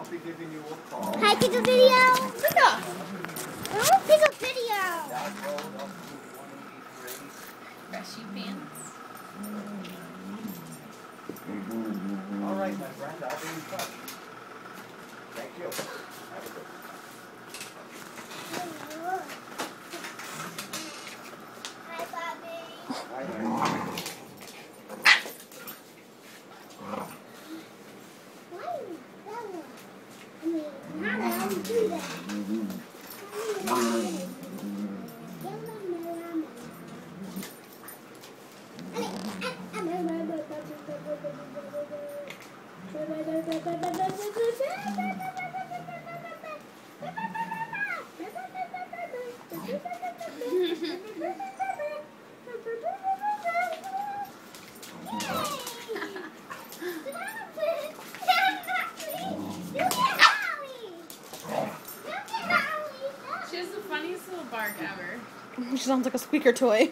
I'll be giving you a call. Can I take a video? Yeah. I want to take a video. That road up to 183. Freshy pants. All right, my friend, I'll be in touch. Thank you. Have a good one. Hi, Bobby. Bye, bye. How do you do that? She has the funniest little bark ever. She sounds like a squeaker toy.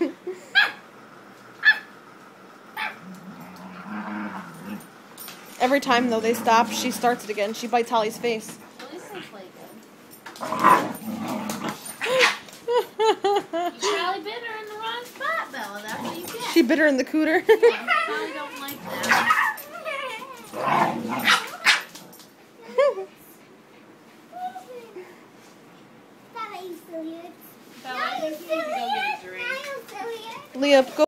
Every time, though, they stop, she starts it again. She bites Holly's face. At least they play good. You probably bit her in the wrong spot, Bella. That's what you get. She bit her in the cooter. Yeah, probably don't like that. Bella, I think you need to go get a drink. Leah, go.